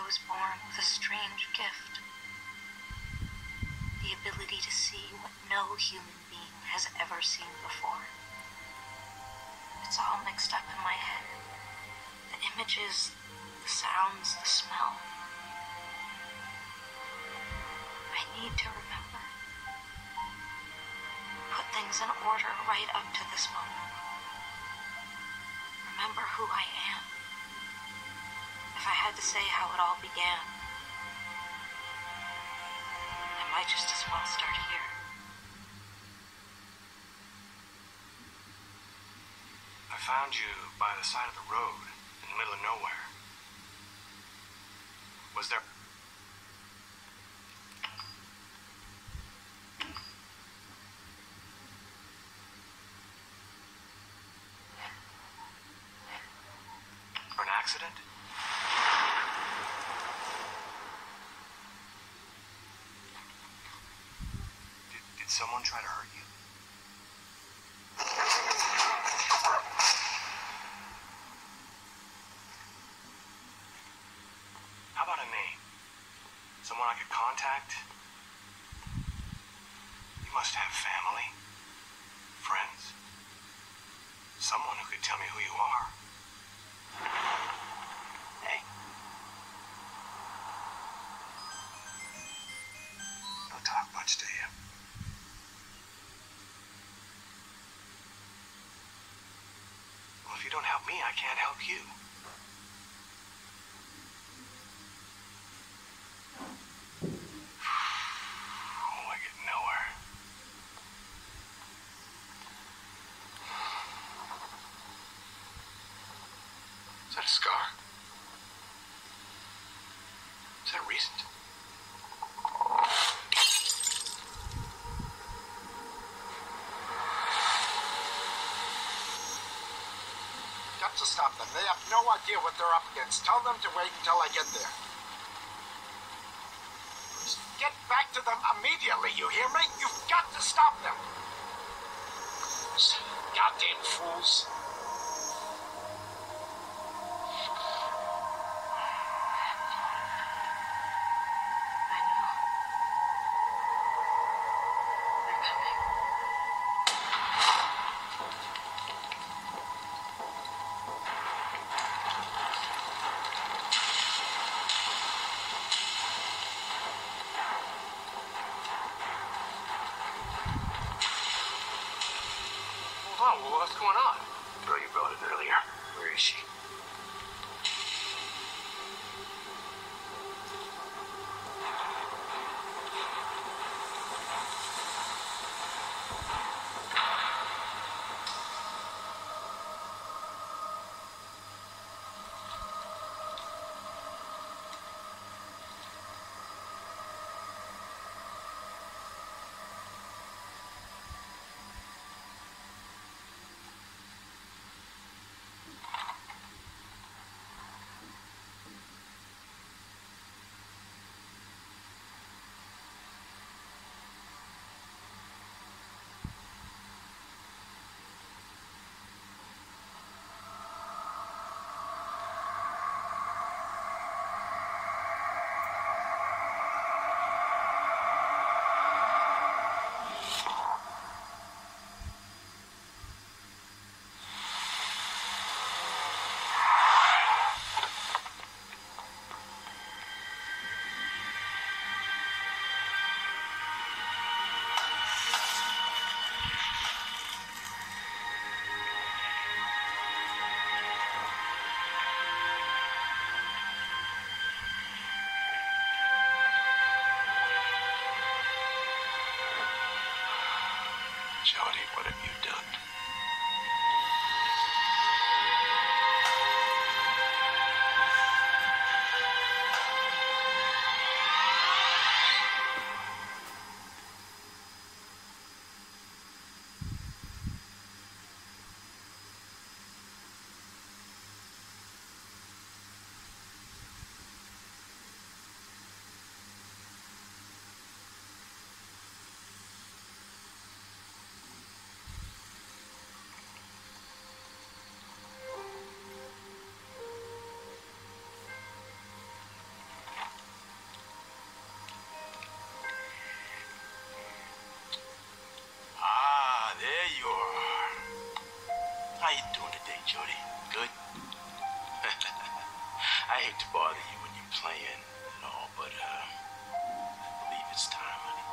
was born with a strange gift. The ability to see what no human being has ever seen before. It's all mixed up in my head. The images, the sounds, the smell. I need to remember. Put things in order right up to this moment. Remember who I am. If I had to say how it all began, I might just as well start here. I found you by the side of the road in the middle of nowhere. Was there... an accident? Did someone try to hurt you? How about a name? Someone I could contact? You must have family, friends, someone who could tell me who you are. Hey. Don't talk much, do you? Well, if you don't help me, I can't help you. Oh, I get nowhere. Is that a scar? Is that recent? Got to stop them. They have no idea what they're up against. Tell them to wait until I get there. Just get back to them immediately, you hear me? You've got to stop them. Those goddamn fools. I know. They're coming. Hold on, well, what's going on? Girl, you brought it earlier. Where is she? Jody, what have you done? you doing today, Jody? Good? I hate to bother you when you're playing and all, but I believe it's time, honey.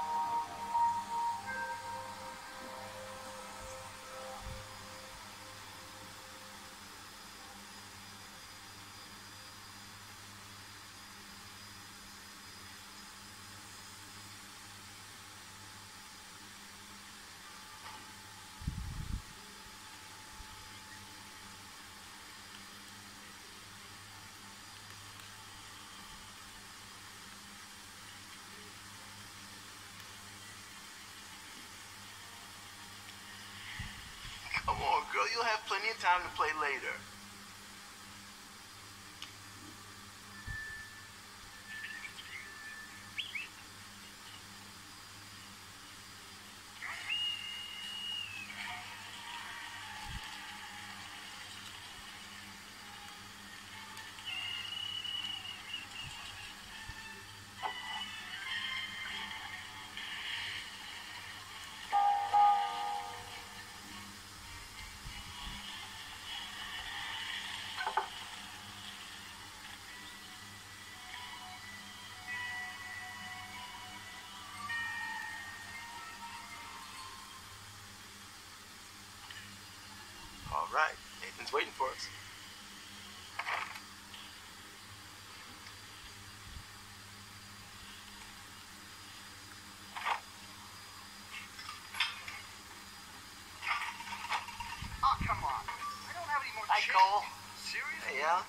Come on, girl. You'll have plenty of time to play later. All right. Nathan's waiting for us. Oh, come on. I don't have any more Hi, chicken. Cole. Serious? Hey, Al.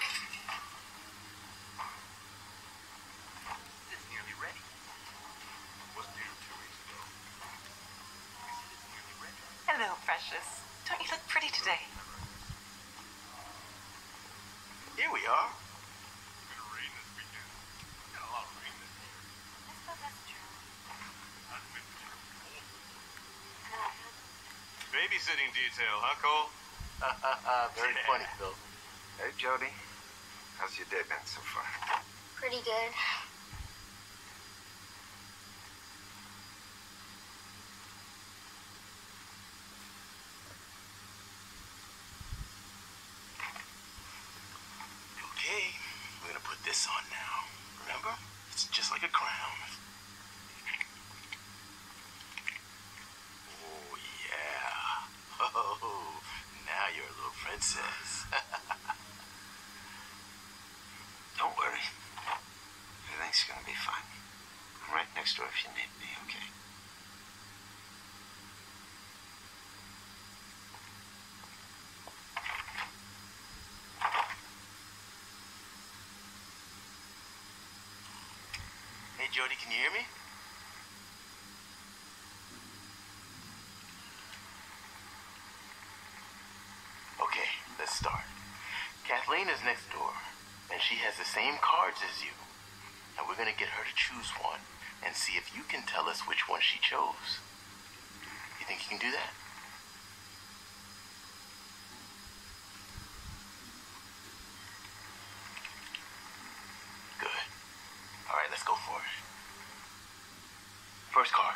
It's nearly ready. Was due 2 weeks ago. I said it's nearly ready. Hello, precious. Don't you look pretty today? Here we are. It's gonna rain this weekend. Got a lot of rain this year. I suppose that's true. I've been terribly cold. Babysitting detail, huh, Cole? Very funny, Phil. Hey, Jody. How's your day been so far? Pretty good. Okay, we're gonna put this on now. Remember? It's just like a crown. Oh, yeah. Oh, now you're a little princess. Don't worry. Everything's gonna be fine. I'm right next door if you need me, okay? Hey, Jody, can you hear me? Okay, let's start. Kathleen is next door, and she has the same cards as you. And we're gonna get her to choose one and see if you can tell us which one she chose. You think you can do that? Good. All right, let's go for it. First card.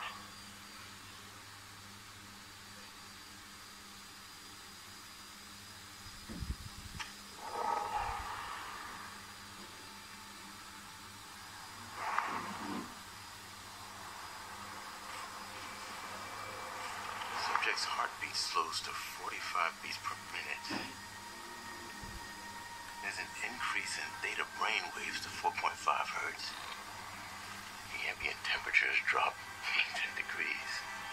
Subject's heartbeat slows to 45 beats per minute. There's an increase in theta brain waves to 4.5 hertz. The ambient temperatures drop 10 degrees.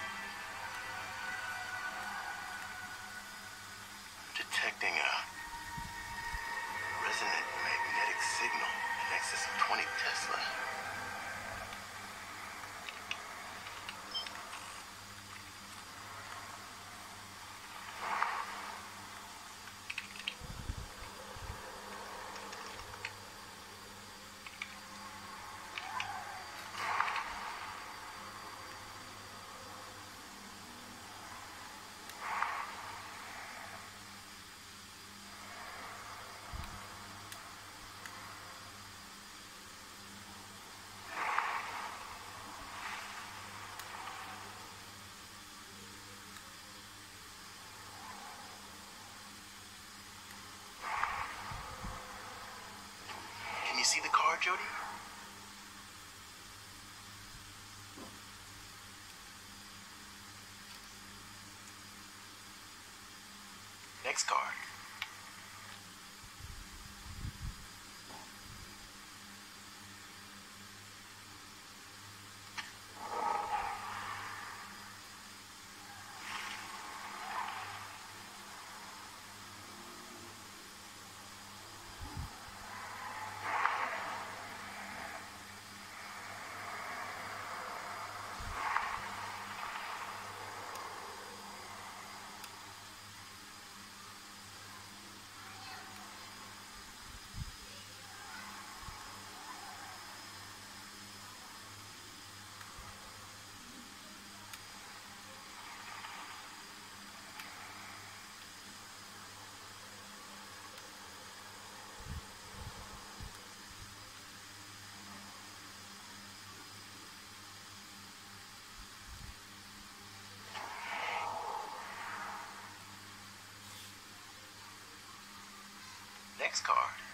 Detecting a resonant magnetic signal in excess of 20 Tesla. see the card, Jody? Next card. Next card.